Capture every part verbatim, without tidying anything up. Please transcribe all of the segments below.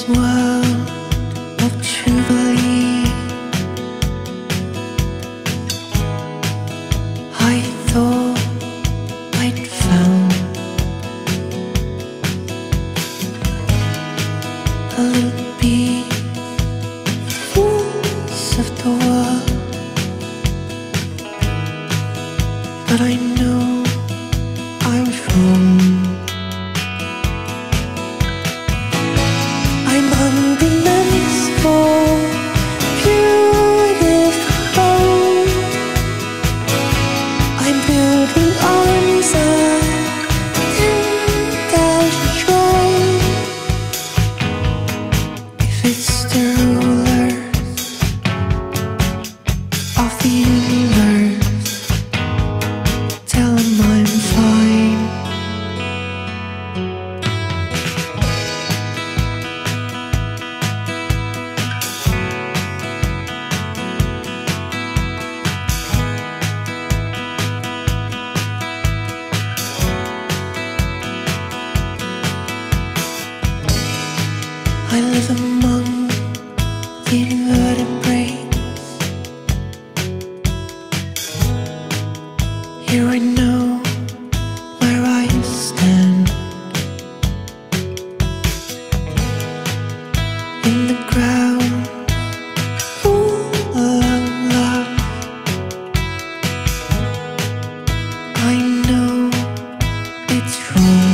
world of jubilee. I thought I'd found a little bit fools of the world, but I know I was wrong. I'm hungry for beautiful. I'm building arms of ten thousand strong. If it's the rulers of the universe, tell them I'm fine. I live among the invertebrates. Here I know where I stand. In the ground full of love, I know it's wrong.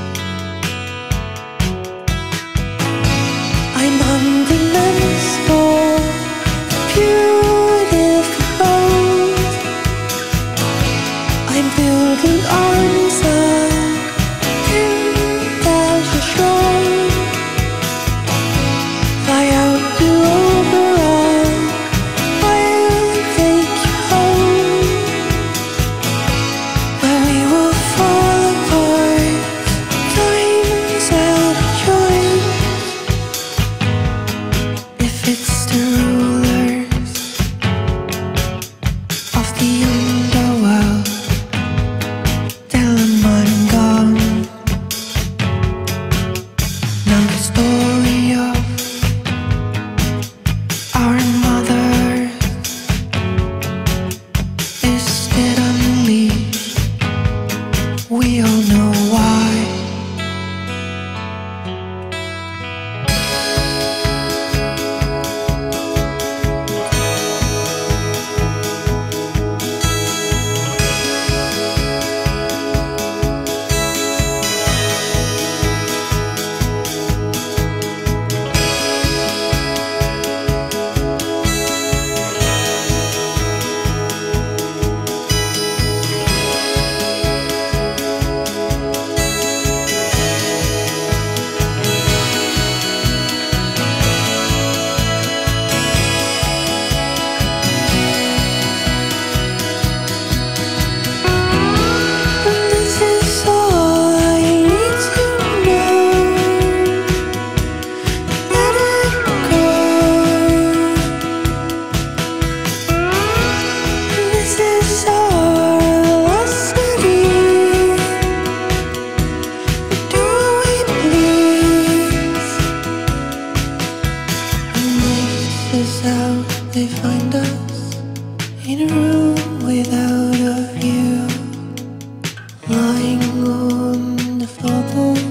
I'm hungry for beautiful. I'm building arms of ten thousand strong. Fly out to Oberon, I'll take you home, where we will fall apart, times out of choice. If it's the rulers of the underworld, tell them I'm gone. Now the story of our mother is dead unleashed. We all know why. They find us in a room without a view, lying on the floorboards.